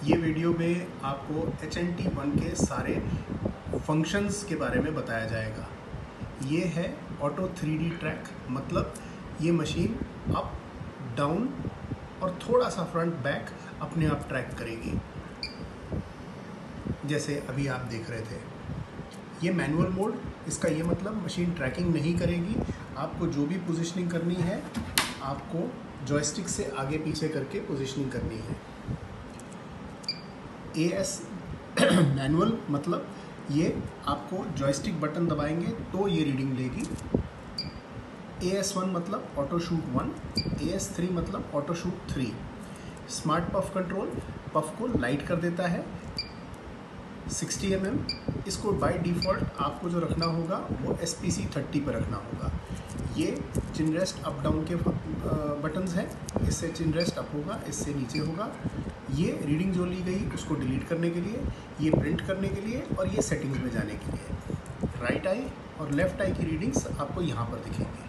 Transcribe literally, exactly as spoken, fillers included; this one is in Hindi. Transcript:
ये वीडियो में आपको एच एन टी वन के सारे फंक्शंस के बारे में बताया जाएगा। ये है ऑटो थ्री डी ट्रैक, मतलब ये मशीन अप डाउन और थोड़ा सा फ्रंट बैक अपने आप ट्रैक करेगी, जैसे अभी आप देख रहे थे। ये मैनुअल मोड, इसका ये मतलब मशीन ट्रैकिंग नहीं करेगी। आपको जो भी पोजीशनिंग करनी है आपको जॉयस्टिक से आगे पीछे करके पोजीशनिंग करनी है। ए एस मैनुअल मतलब ये आपको जॉयस्टिक बटन दबाएंगे तो ये रीडिंग लेगी। ए एस वन मतलब auto shoot one, A S three मतलब auto shoot three. Smart puff control puff को लाइट कर देता है सिक्सटी एम एम। इसको बाय डिफ़ॉल्ट आपको जो रखना होगा वो एस पी सी थर्टी पर रखना होगा। ये चिन रेस्ट अप डाउन के बटन्स हैं, इससे चिन रेस्ट अप होगा, इससे नीचे होगा। ये रीडिंग जो ली गई उसको डिलीट करने के लिए, ये प्रिंट करने के लिए और ये सेटिंग्स में जाने के लिए। राइट आई और लेफ़्ट आई की रीडिंग्स आपको यहाँ पर दिखेंगी।